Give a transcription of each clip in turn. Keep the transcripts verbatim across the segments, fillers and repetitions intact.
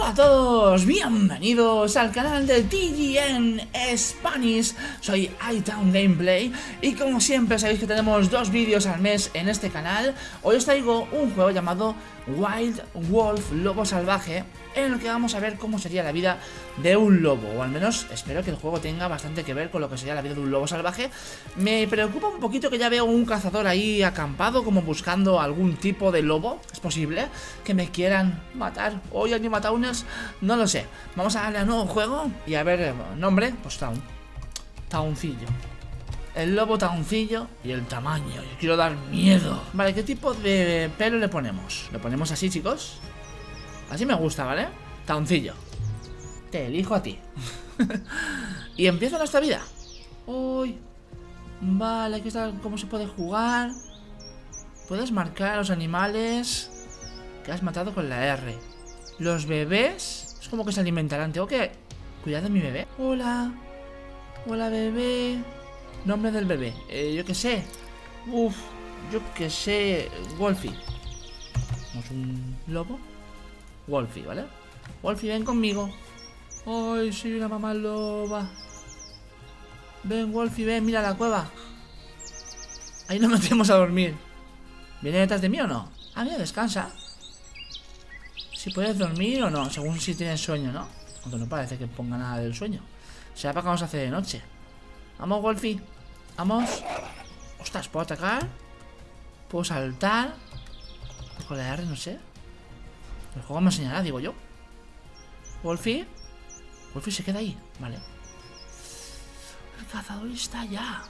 Hola a todos, bienvenidos al canal de T G N Spanish. Soy iTown Gameplay y como siempre sabéis que tenemos dos vídeos al mes en este canal. Hoy os traigo un juego llamado Wild Wolf, Lobo Salvaje, en el que vamos a ver cómo sería la vida de un lobo, o al menos espero que el juego tenga bastante que ver con lo que sería la vida de un lobo salvaje. Me preocupa un poquito que ya veo un cazador ahí acampado, como buscando algún tipo de lobo. Es posible que me quieran matar hoy Animatownes, no lo sé. Vamos a darle a nuevo juego y a ver, nombre, pues Town, Towncillo. El lobo Towncillo y el tamaño, yo quiero dar miedo. Vale, ¿qué tipo de pelo le ponemos? ¿Lo ponemos así, chicos? Así me gusta, ¿vale? Towncillo, te elijo a ti. Y empieza nuestra vida. Uy. Vale, aquí está cómo se puede jugar. Puedes marcar a los animales que has matado con la R. Los bebés es como que se alimentarán. Tengo que cuidar de mi bebé. Hola. Hola, bebé. Nombre del bebé, eh, yo qué sé. Uf, yo qué sé. Wolfie. ¿Somos un lobo? Wolfie, ¿vale? Wolfie, ven conmigo. Ay, soy una mamá loba. Ven, Wolfie, ven, mira la cueva. Ahí nos metemos a dormir. ¿Viene detrás de mí o no? Ah, mira, descansa. Si puedes dormir o no, según si tienes sueño, ¿no? Aunque no parece que ponga nada del sueño. Será para que vamos a hacer de noche. Vamos, Wolfie. Vamos. Ostras, ¿puedo atacar? ¿Puedo saltar? Con la R, no sé. El juego me enseñará, digo yo. Wolfie. Wolfie se queda ahí. Vale. El cazador está allá.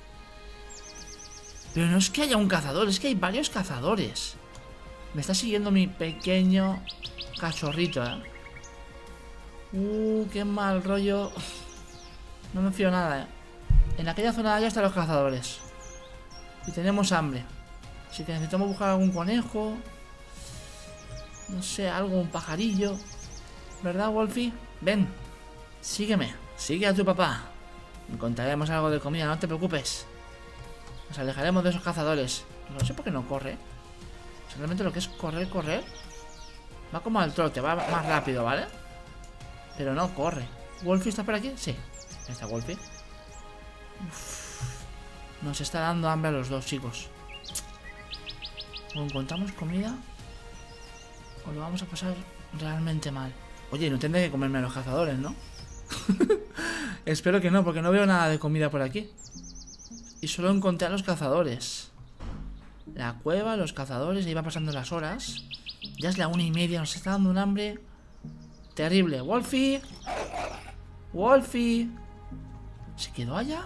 Pero no es que haya un cazador, es que hay varios cazadores. Me está siguiendo mi pequeño cachorrito, ¿eh? Uh, qué mal rollo. No me fío nada, ¿eh? En aquella zona de allá están los cazadores. Y tenemos hambre. Así que necesitamos buscar algún conejo. No sé, algo, un pajarillo. ¿Verdad, Wolfie? Ven, sígueme. Sigue a tu papá. Encontraremos algo de comida, no te preocupes. Nos alejaremos de esos cazadores. No sé por qué no corre. Realmente lo que es correr, correr. Va como al trote, va más rápido, ¿vale? Pero no corre. ¿Wolfie está por aquí? Sí. Ahí está Wolfie. Uf. Nos está dando hambre a los dos, chicos. O encontramos comida o lo vamos a pasar realmente mal. Oye, no tendré que comerme a los cazadores, ¿no? Espero que no, porque no veo nada de comida por aquí. Y solo encontré a los cazadores. La cueva, los cazadores, ahí va pasando las horas. Ya es la una y media, nos está dando un hambre terrible. Wolfie. Wolfie. ¿Se quedó allá?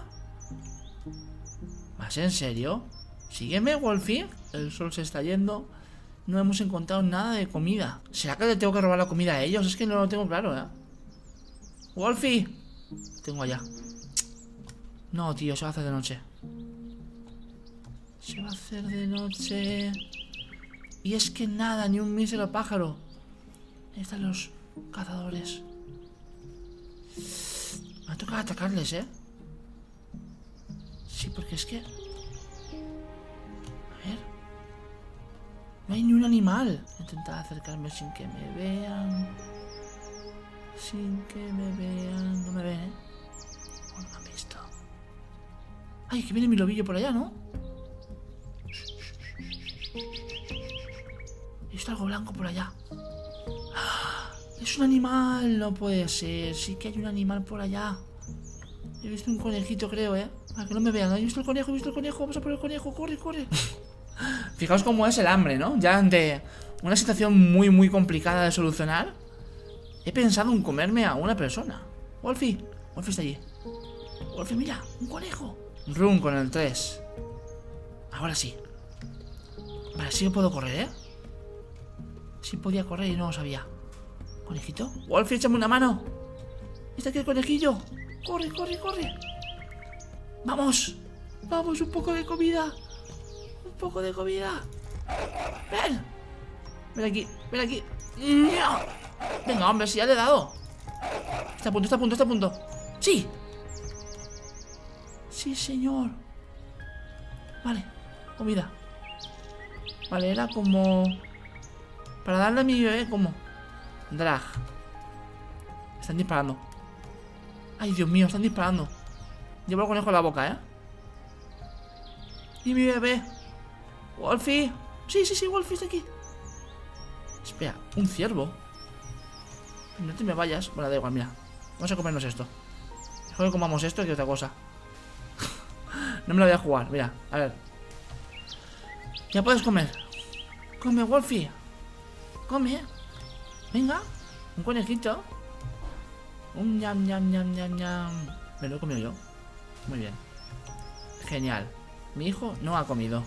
¿Vas en serio? Sígueme, Wolfie. El sol se está yendo. No hemos encontrado nada de comida. ¿Será que le tengo que robar la comida a ellos? Es que no lo tengo claro, ¿eh? Wolfie. Tengo allá. No, tío, se va a hacer de noche. Se va a hacer de noche. Y es que nada, ni un mísero pájaro. Ahí están los cazadores. Me ha tocado atacarles, ¿eh? Sí, porque es que... A ver... No hay ni un animal. Intentar acercarme sin que me vean. Sin que me vean. No me ven, ¿eh? Oh, no me han visto. Ay, que viene mi lobillo por allá, ¿no? He visto algo blanco por allá. ¡Ah! Es un animal. No puede ser. Sí que hay un animal por allá. He visto un conejito, creo, ¿eh? Para que no me vean. He visto el conejo, he visto el conejo. Vamos a por el conejo. Corre, corre. Fijaos cómo es el hambre, ¿no? Ya ante una situación muy, muy complicada de solucionar, he pensado en comerme a una persona. Wolfie. Wolfie está allí. Wolfie, mira. Un conejo. Run con el tres. Ahora sí. Vale, sí que puedo correr, ¿eh? Sí podía correr y no lo sabía. ¿Conejito? Wolfie, échame una mano. ¿Está aquí el conejillo? Corre, corre, corre. Vamos. Vamos, un poco de comida. Un poco de comida. Ven. Ven aquí, ven aquí. Venga, hombre, si ya le he dado. Está a punto, está a punto, está a punto. Sí. Sí, señor. Vale, comida. Vale, era como... Para darle a mi bebé, como... Drag. Están disparando. Ay, Dios mío, están disparando. Llevo el conejo en la boca, ¿eh? Y mi bebé. Wolfie. Sí, sí, sí, Wolfie está aquí. Espera, un ciervo. No te me vayas. Bueno, da igual, mira. Vamos a comernos esto. Mejor que comamos esto que otra cosa. No me lo voy a jugar, mira, a ver. Ya puedes comer. Come, Wolfie. Come. Venga, un conejito. Un ñam, ñam, ñam, ñam, ñam. Me lo he comido yo. Muy bien. Genial. Mi hijo no ha comido.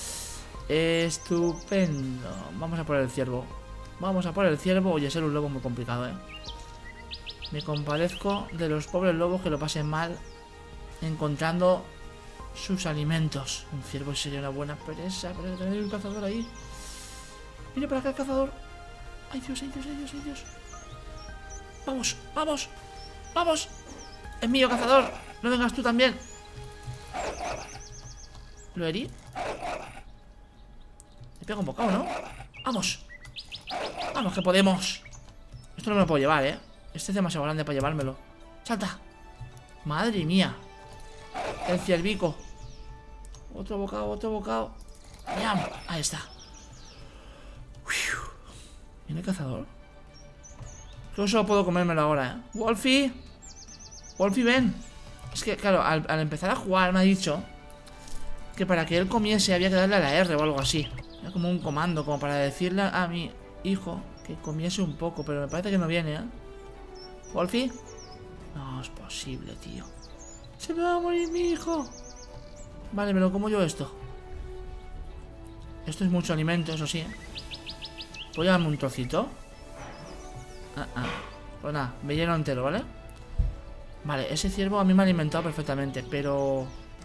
Estupendo. Vamos a por el ciervo. Vamos a por el ciervo. Oye, ser un lobo muy complicado, eh. Me compadezco de los pobres lobos que lo pasen mal encontrando sus alimentos. Un ciervo sería una buena presa, pero tener un cazador ahí. Mira para acá el cazador. Ay Dios, ay Dios, ay Dios, ay Dios. Vamos, vamos, vamos. Es mío, cazador. No vengas tú también. ¿Lo herí? Le pega un bocado, ¿no? Vamos. Vamos, que podemos. Esto no me lo puedo llevar, ¿eh? Este es demasiado grande para llevármelo. ¡Salta! ¡Madre mía! El ciervico. Otro bocado, otro bocado. ¡Yam! Ahí está. ¿Viene el cazador? Yo solo puedo comérmelo ahora, ¿eh? ¡Wolfie! ¡Wolfie, ven! Es que, claro, al, al empezar a jugar me ha dicho que para que él comiese había que darle a la R o algo así. Era como un comando, como para decirle a mi hijo que comiese un poco. Pero me parece que no viene, ¿eh? ¿Wolfie? No es posible, tío. Se me va a morir mi hijo. Vale, me lo como yo esto. Esto es mucho alimento, eso sí, ¿eh? Voy a darme un trocito. Ah, ah. Pues nada, me lleno entero, ¿vale? Vale, ese ciervo a mí me ha alimentado perfectamente, pero...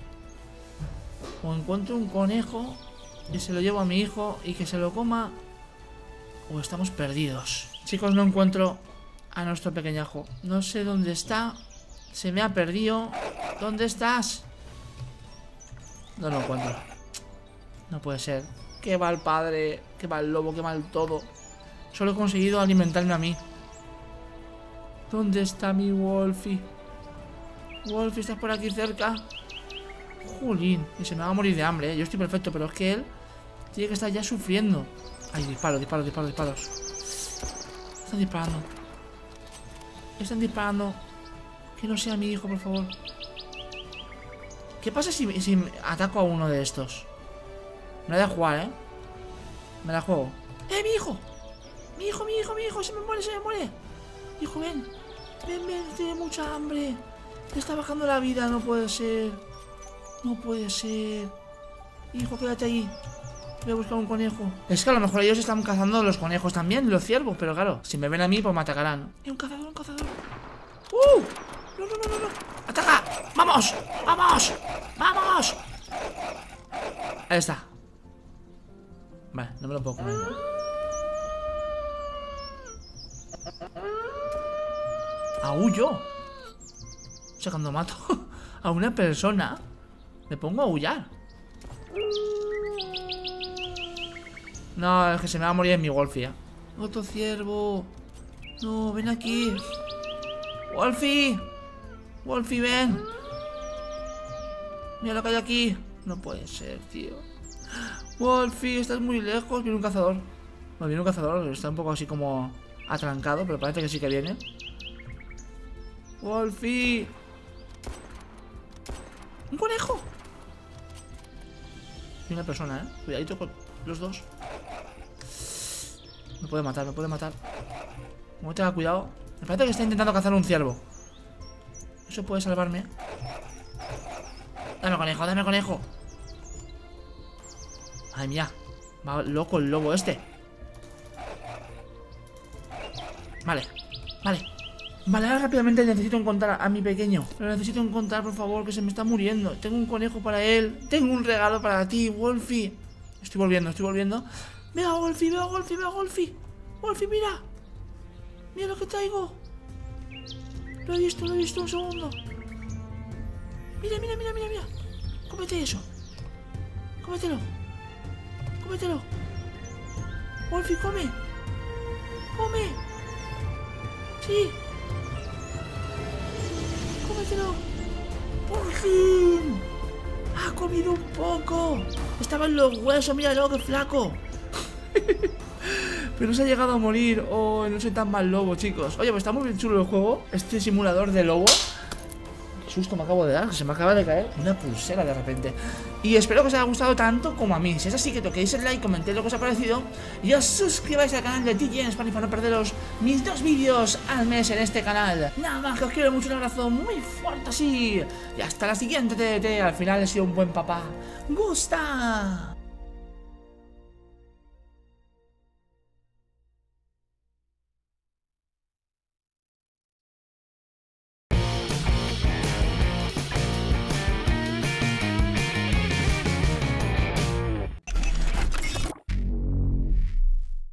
o encuentro un conejo y se lo llevo a mi hijo y que se lo coma, o estamos perdidos. Chicos, no encuentro a nuestro pequeñajo. No sé dónde está. Se me ha perdido. ¿Dónde estás? No lo encuentro. No puede ser. Qué mal padre, qué mal lobo, qué mal todo. Solo he conseguido alimentarme a mí. ¿Dónde está mi Wolfie? Wolfie, ¿estás por aquí cerca? Jolín, y se me va a morir de hambre, ¿eh? Yo estoy perfecto, pero es que él tiene que estar ya sufriendo. Ay, disparos, disparos, disparos, disparos. Están disparando. Están disparando. Que no sea mi hijo, por favor. ¿Qué pasa si, si ataco a uno de estos? Me la voy a jugar, ¿eh? Me la juego. ¡Eh, mi hijo! Mi hijo, mi hijo, mi hijo. Se me muere, se me muere. Hijo, ven. Ven, ven, tiene mucha hambre. Te está bajando la vida, no puede ser. No puede ser. Hijo, quédate ahí. Voy a buscar un conejo. Es que a lo mejor ellos están cazando los conejos también, los ciervos, pero claro, si me ven a mí, pues me atacarán. ¡Eh, un cazador, un cazador! ¡Uh! ¡No, no, no, no, no! ¡Ataca! ¡Vamos! ¡Vamos! ¡Vamos! Ahí está. Vale, no me lo puedo comer, ¿no? ¡Aullo! O sea, cuando mato a una persona, me pongo a aullar. No, es que se me va a morir en mi Wolfie, ¿eh? Otro ciervo. No, ven aquí. Wolfie. Wolfie, ven. Mira lo que hay aquí. No puede ser, tío. Wolfie, estás muy lejos. Viene un cazador. No, viene un cazador. Está un poco así como atrancado, pero parece que sí que viene. Wolfie. Un conejo. Viene una persona, eh. Cuidadito con los dos. Me puede matar, me puede matar. Como tenga cuidado. Me parece que está intentando cazar un ciervo. Eso puede salvarme. Dame conejo, dame conejo. Ay, mía. Va loco el lobo este. Vale, vale. Vale, ahora rápidamente necesito encontrar a mi pequeño. Lo necesito encontrar, por favor, que se me está muriendo. Tengo un conejo para él. Tengo un regalo para ti, Wolfie. Estoy volviendo, estoy volviendo. Vea, Wolfie, vea, Wolfie, vea, Wolfie. Wolfie, mira. Mira lo que traigo. Lo he visto, lo he visto, un segundo. Mira, mira, mira, mira, mira. Cómete eso. Cómetelo. Cómetelo. Wolfie, come. Come. Sí. cómetelo. Por fin. Ha comido un poco. Estaba en los huesos, míralo, qué flaco. Pero no se ha llegado a morir. Oh, no soy tan mal lobo, chicos. Oye, pues está muy bien chulo el juego. Este simulador de lobo. Qué susto me acabo de dar, se me acaba de caer una pulsera de repente. Y espero que os haya gustado tanto como a mí. Si es así, que toquéis el like, comentéis lo que os ha parecido y os suscribáis al canal de T G en Spanish para no perderos mis dos vídeos al mes en este canal. Nada más, que os quiero mucho, un abrazo muy fuerte así. Y hasta la siguiente T T T. Al final he sido un buen papá. ¡Gusta!